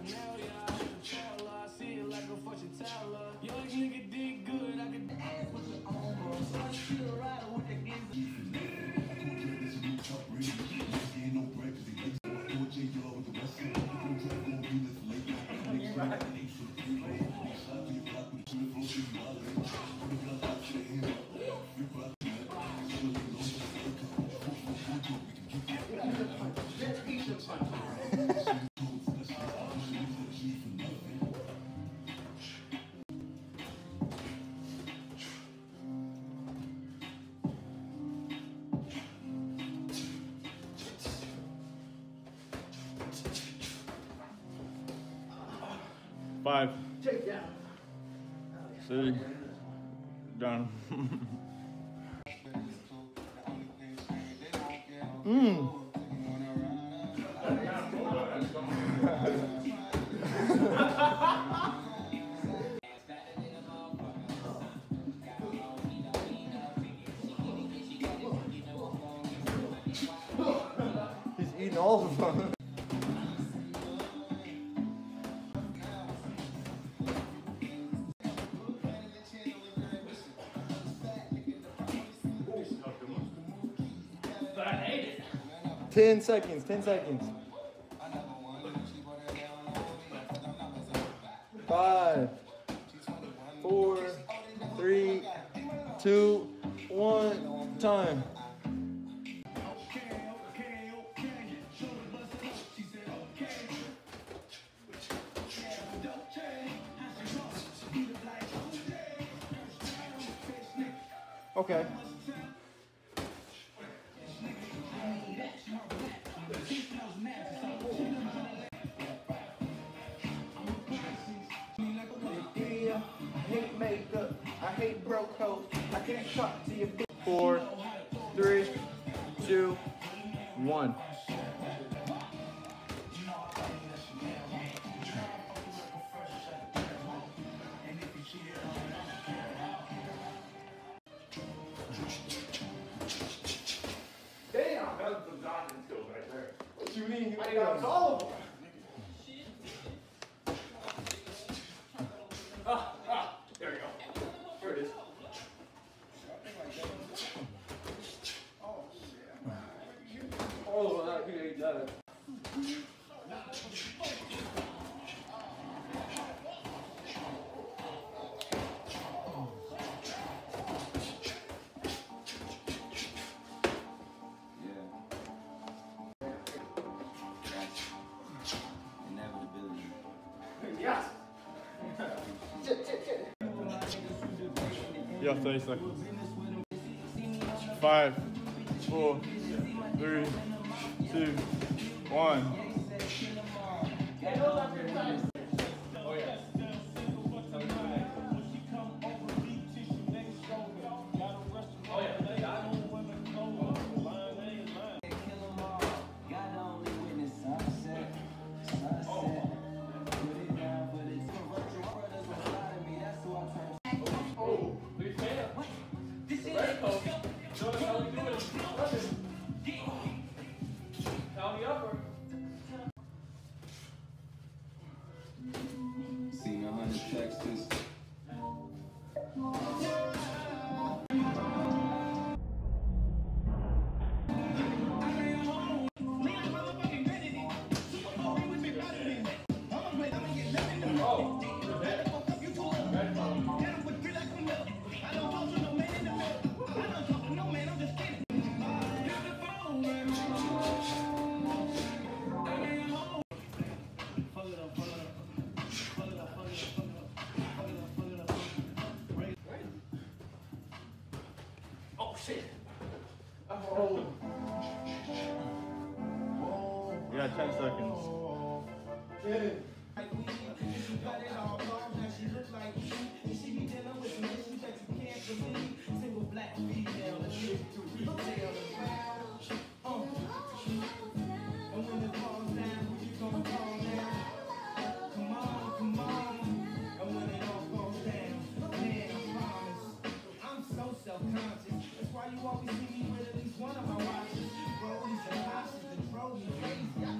paraphernalia. I can tell her, I see it like a fortune teller. Young nigga did good, I could ask what you own. So I still ride with that Five. Take down. 6. Done. He's eating all of them. But I hate it. 10 seconds, 10 seconds. 5, 4, 3, 2, 1, time. Okay. I hate makeup, I hate broke hoes, I can't talk to you. 4, 3, 2, 1. Damn, that was some dodging skills right there. What you mean? I got all of them. There we go. There it is. Oh, that could eat that. Yes. You have 30 seconds. 5, 4, 3, 2, 1. Oh yeah. Seen 100 Texas. Oh shit. You got 10 seconds. Self-conscious. That's why you always see me with at least one of my watches. Rollies and houses and trophies.